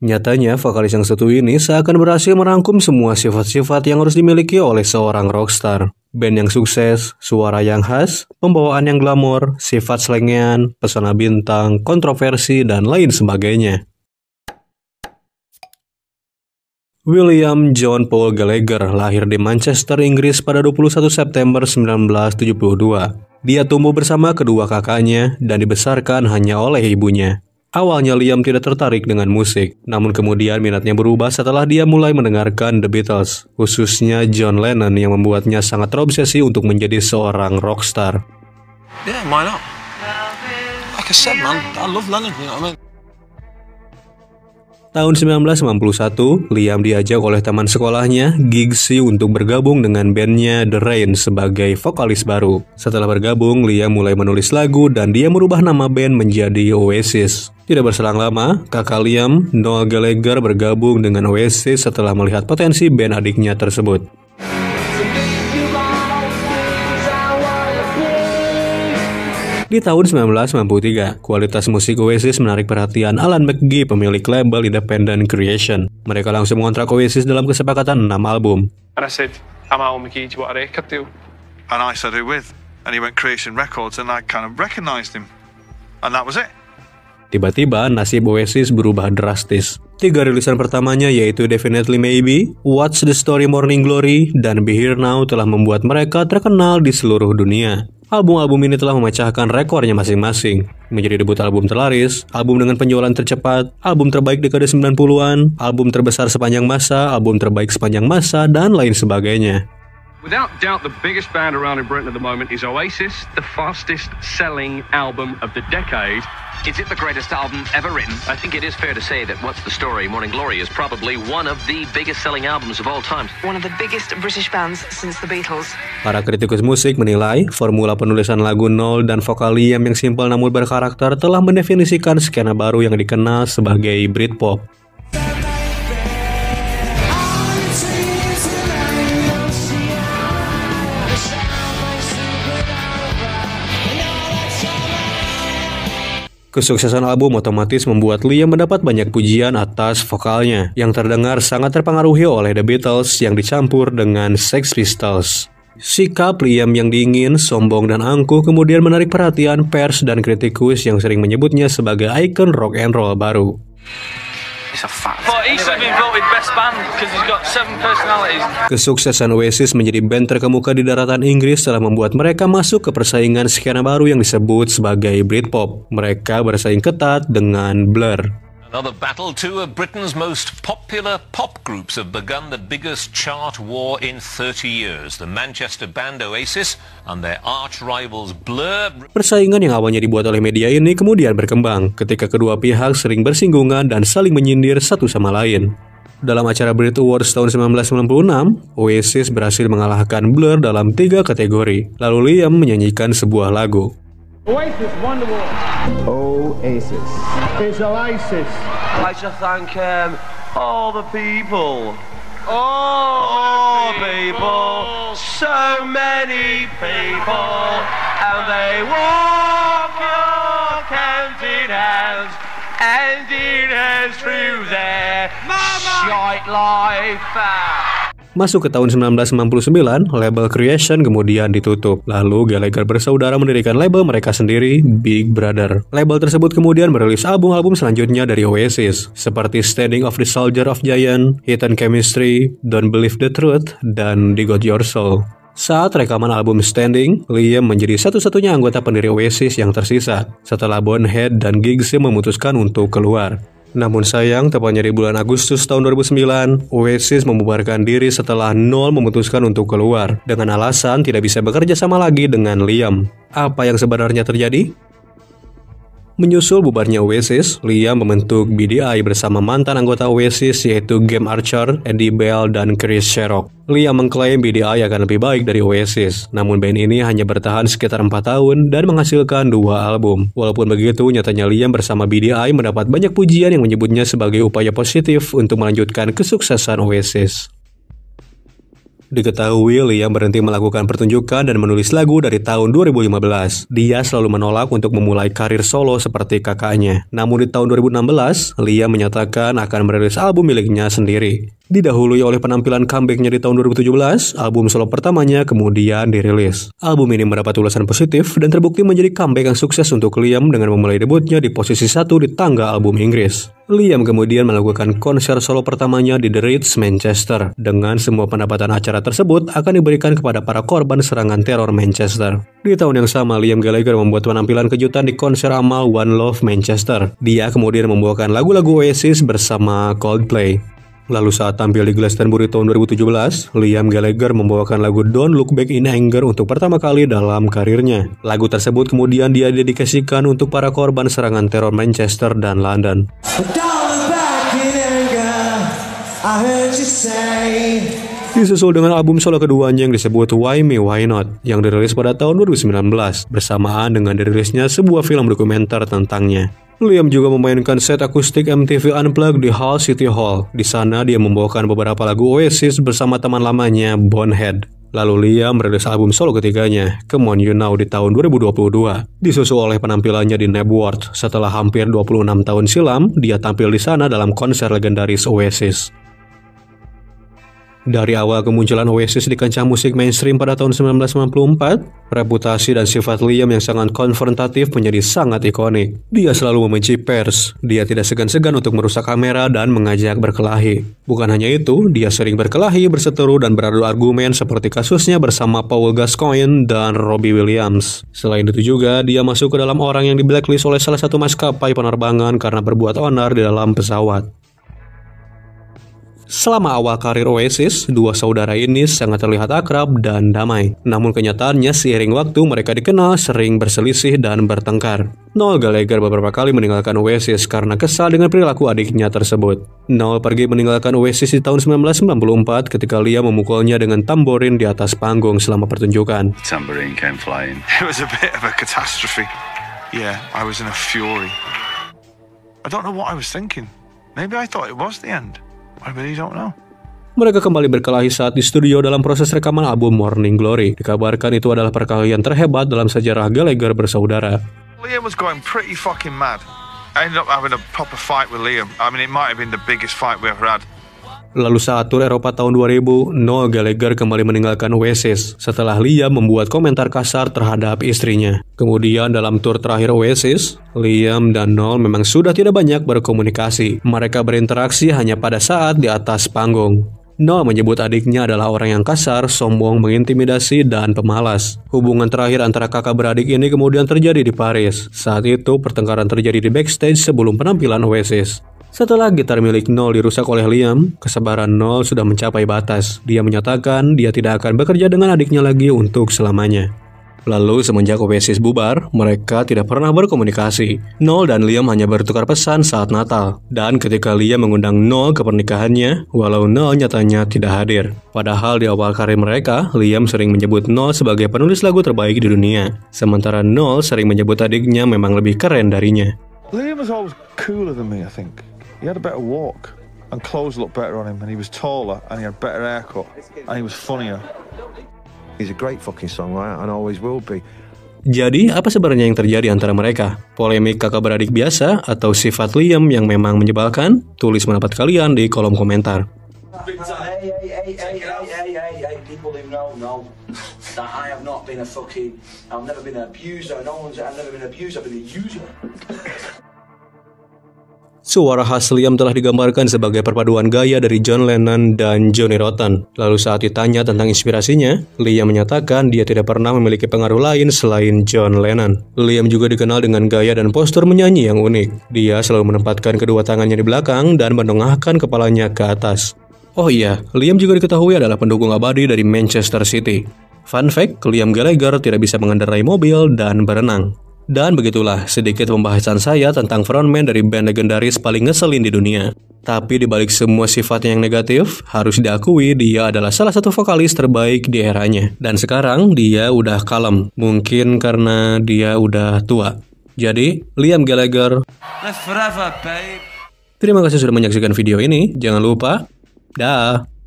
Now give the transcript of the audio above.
Nyatanya, vokalis yang satu ini seakan berhasil merangkum semua sifat-sifat yang harus dimiliki oleh seorang rockstar. Band yang sukses, suara yang khas, pembawaan yang glamor, sifat selengean, pesona bintang, kontroversi, dan lain sebagainya. William John Paul Gallagher lahir di Manchester, Inggris pada 21 September 1972. Dia tumbuh bersama kedua kakaknya dan dibesarkan hanya oleh ibunya. Awalnya Liam tidak tertarik dengan musik, namun kemudian minatnya berubah setelah dia mulai mendengarkan The Beatles, khususnya John Lennon yang membuatnya sangat terobsesi untuk menjadi seorang rockstar. Yeah, why not? Like I said, man, I love Lennon, you know what I mean? Tahun 1991, Liam diajak oleh teman sekolahnya, Giggsy, untuk bergabung dengan bandnya The Rain sebagai vokalis baru. Setelah bergabung, Liam mulai menulis lagu dan dia merubah nama band menjadi Oasis. Tidak berselang lama, kakak Liam, Noel Gallagher, bergabung dengan Oasis setelah melihat potensi band adiknya tersebut. Di tahun 1993, kualitas musik Oasis menarik perhatian Alan McGee, pemilik label Independent Creation. Mereka langsung mengontrak Oasis dalam kesepakatan 6 album. And I said, I'm Alan McGee, do you want a record deal? And I said, who with? And he went Creation Records and I kind of recognized him. And that was it. Tiba-tiba, nasib Oasis berubah drastis. 3 rilisan pertamanya yaitu Definitely Maybe, What's the Story Morning Glory, dan Be Here Now telah membuat mereka terkenal di seluruh dunia. Album-album ini telah memecahkan rekornya masing-masing, menjadi debut album terlaris, album dengan penjualan tercepat, album terbaik dekade 90-an, album terbesar sepanjang masa, album terbaik sepanjang masa, dan lain sebagainya. Without doubt, the biggest band around in Britain at the moment is Oasis, the fastest selling album of the decade. Is it the greatest album ever written? I think it is fair to say that What's the Story, Morning Glory is probably one of the biggest selling albums of all time. One of the biggest British bands since the Beatles. Para kritikus musik menilai formula penulisan lagu Noel dan vokal Liam yang simpel namun berkarakter telah mendefinisikan skena baru yang dikenal sebagai Britpop. Kesuksesan album otomatis membuat Liam mendapat banyak pujian atas vokalnya, yang terdengar sangat terpengaruhi oleh The Beatles yang dicampur dengan Sex Pistols. Sikap Liam yang dingin, sombong, dan angkuh kemudian menarik perhatian pers dan kritikus yang sering menyebutnya sebagai ikon rock and roll baru. Kesuksesan Oasis menjadi band terkemuka di daratan Inggris telah membuat mereka masuk ke persaingan skena baru yang disebut sebagai Britpop. Mereka bersaing ketat dengan Blur. Another battle, two of Britain's most popular pop groups have begun the biggest chart war in 30 years. The Manchester band Oasis and their arch rivals Blur. Persaingan yang awalnya dibuat oleh media ini kemudian berkembang ketika kedua pihak sering bersinggungan dan saling menyindir satu sama lain. Dalam acara Brit Awards tahun 1996, Oasis berhasil mengalahkan Blur dalam 3 kategori. Lalu Liam menyanyikan sebuah lagu. Oasis won the war. Oasis. It's Oasis. I'd like to thank all the people. All the people. So many people. And they walk your hands in hands. Hand in hands through their shite life. Masuk ke tahun 1999, label Creation kemudian ditutup. Lalu Gallagher bersaudara mendirikan label mereka sendiri, Big Brother. Label tersebut kemudian merilis album-album selanjutnya dari Oasis, seperti Standing of the Soldier of Giant, Hidden Chemistry, Don't Believe the Truth, dan The Got Your Soul. Saat rekaman album Standing, Liam menjadi satu-satunya anggota pendiri Oasis yang tersisa, setelah Bonhead dan Giggsy memutuskan untuk keluar. Namun sayang, tepatnya di bulan Agustus tahun 2009, Oasis membubarkan diri setelah Noel memutuskan untuk keluar, dengan alasan tidak bisa bekerja sama lagi dengan Liam. Apa yang sebenarnya terjadi? Menyusul bubarnya Oasis, Liam membentuk BDI bersama mantan anggota Oasis yaitu Game Archer, Eddie Bell, dan Chris Sherrock. Liam mengklaim BDI akan lebih baik dari Oasis, namun band ini hanya bertahan sekitar 4 tahun dan menghasilkan 2 album. Walaupun begitu, nyatanya Liam bersama BDI mendapat banyak pujian yang menyebutnya sebagai upaya positif untuk melanjutkan kesuksesan Oasis. Diketahui Liam berhenti melakukan pertunjukan dan menulis lagu dari tahun 2015. Dia selalu menolak untuk memulai karir solo seperti kakaknya. Namun di tahun 2016, Liam menyatakan akan merilis album miliknya sendiri. Didahului oleh penampilan comeback-nya di tahun 2017, album solo pertamanya kemudian dirilis. Album ini mendapat ulasan positif dan terbukti menjadi comeback yang sukses untuk Liam dengan memulai debutnya di posisi 1 di tangga album Inggris. Liam kemudian melakukan konser solo pertamanya di The Ritz, Manchester. Dengan semua pendapatan acara tersebut akan diberikan kepada para korban serangan teror Manchester. Di tahun yang sama, Liam Gallagher membuat penampilan kejutan di konser amal One Love Manchester. Dia kemudian membawakan lagu-lagu Oasis bersama Coldplay. Lalu saat tampil di Glastonbury tahun 2017, Liam Gallagher membawakan lagu Don't Look Back in Anger untuk pertama kali dalam karirnya. Lagu tersebut kemudian dia dedikasikan untuk para korban serangan teror Manchester dan London. Disusul dengan album solo keduanya yang disebut Why Me Why Not yang dirilis pada tahun 2019 bersamaan dengan dirilisnya sebuah film dokumenter tentangnya. Liam juga memainkan set akustik MTV Unplugged di Hull City Hall. Di sana dia membawakan beberapa lagu Oasis bersama teman lamanya Bonehead. Lalu Liam merilis album solo ketiganya, Come On You Now, di tahun 2022. Disusul oleh penampilannya di Knebworth. Setelah hampir 26 tahun silam, dia tampil di sana dalam konser legendaris Oasis. Dari awal kemunculan Oasis di kancah musik mainstream pada tahun 1994, reputasi dan sifat Liam yang sangat konfrontatif menjadi sangat ikonik. Dia selalu membenci pers, dia tidak segan-segan untuk merusak kamera dan mengajak berkelahi. Bukan hanya itu, dia sering berkelahi, berseteru, dan beradu argumen seperti kasusnya bersama Paul Gascoigne dan Robbie Williams. Selain itu juga, dia masuk ke dalam orang yang di blacklist oleh salah satu maskapai penerbangan karena berbuat onar di dalam pesawat. Selama awal karir Oasis, dua saudara ini sangat terlihat akrab dan damai. Namun kenyataannya seiring waktu mereka dikenal sering berselisih dan bertengkar. Noel Gallagher beberapa kali meninggalkan Oasis karena kesal dengan perilaku adiknya tersebut. Noel pergi meninggalkan Oasis di tahun 1994 ketika Liam memukulnya dengan tamborin di atas panggung selama pertunjukan. Tambourine came flying. It was a bit of a catastrophe. Yeah, I was in a fury. I don't know what I was thinking. Maybe I thought it was the end. I really don't know. Mereka kembali berkelahi saat di studio dalam proses rekaman album Morning Glory. Dikabarkan itu adalah perkelahian terhebat dalam sejarah Gallagher bersaudara. Liam was going pretty fucking mad. I ended up having a proper fight with Liam. I mean, it might have been the biggest fight we ever had. Lalu saat tur Eropa tahun 2000, Noel Gallagher kembali meninggalkan Oasis setelah Liam membuat komentar kasar terhadap istrinya. Kemudian dalam tur terakhir Oasis, Liam dan Noel memang sudah tidak banyak berkomunikasi. Mereka berinteraksi hanya pada saat di atas panggung. Noel menyebut adiknya adalah orang yang kasar, sombong, mengintimidasi, dan pemalas. Hubungan terakhir antara kakak beradik ini kemudian terjadi di Paris. Saat itu pertengkaran terjadi di backstage sebelum penampilan Oasis. Setelah gitar milik Noel dirusak oleh Liam, kesabaran Noel sudah mencapai batas. Dia menyatakan dia tidak akan bekerja dengan adiknya lagi untuk selamanya. Lalu semenjak Oasis bubar, mereka tidak pernah berkomunikasi. Noel dan Liam hanya bertukar pesan saat Natal. Dan ketika Liam mengundang Noel ke pernikahannya, walau Noel nyatanya tidak hadir. Padahal di awal karir mereka, Liam sering menyebut Noel sebagai penulis lagu terbaik di dunia. Sementara Noel sering menyebut adiknya memang lebih keren darinya. Liam was always cooler than me, I think. He had a better walk, and clothes looked better on him, and he was taller, and he had better haircut, and he was funnier. He's a great fucking songwriter, and always will be. Jadi, apa sebenarnya yang terjadi antara mereka? Polemik kakak beradik biasa, atau sifat Liam yang memang menyebalkan? Tulis pendapat kalian di kolom komentar. People who know that I have not been a fucking, I've never been an abuser, I've never been abused, I've been a user. Suara khas Liam telah digambarkan sebagai perpaduan gaya dari John Lennon dan Johnny Rotten. Lalu saat ditanya tentang inspirasinya, Liam menyatakan dia tidak pernah memiliki pengaruh lain selain John Lennon. Liam juga dikenal dengan gaya dan postur menyanyi yang unik. Dia selalu menempatkan kedua tangannya di belakang dan menengahkan kepalanya ke atas. Oh iya, Liam juga diketahui adalah pendukung abadi dari Manchester City. Fun fact, Liam Gallagher tidak bisa mengendarai mobil dan berenang. Dan begitulah sedikit pembahasan saya tentang frontman dari band legendaris paling ngeselin di dunia. Tapi dibalik semua sifatnya yang negatif, harus diakui dia adalah salah satu vokalis terbaik di eranya. Dan sekarang dia udah kalem, mungkin karena dia udah tua. Jadi, Liam Gallagher, Live forever, babe. terima kasih sudah menyaksikan video ini. Jangan lupa, dah.